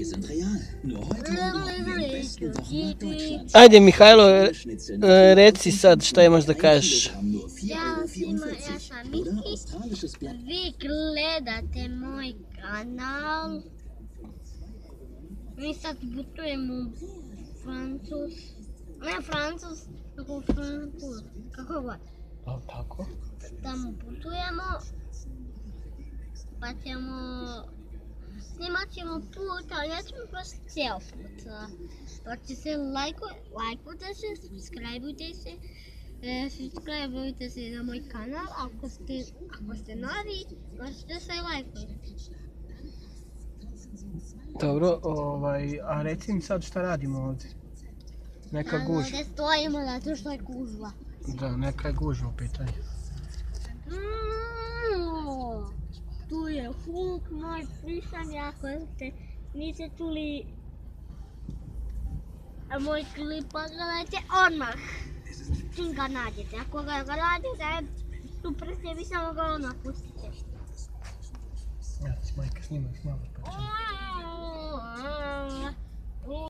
Ajde, Mihajlo, reci sad šta imaš da kažeš. Ćao svima, ja sam Miki. Vi gledate moj kanal. Mi sad putujemo u Francus, kako god. Tako? Tamo putujemo, pa snimat ćemo put, ali nećemo baš cijel put. Pa će se lajkujte se, subscribeujte se na moj kanal, ako ste novi, možete se lajkujte. Dobro, a reci mi sad šta radimo ovdje? Neka gužva. Da stojimo zato što je gužva. Da, neka je gužva u pitanju. Tu je Hulk, moj plišan, ako ste niste čuli moj klip, pogledajte odmah. Čim ga nađete, ako ga nađete, super ste, vi samo ga odmah pustite. Ja, majka snimaš malo pa ćemo.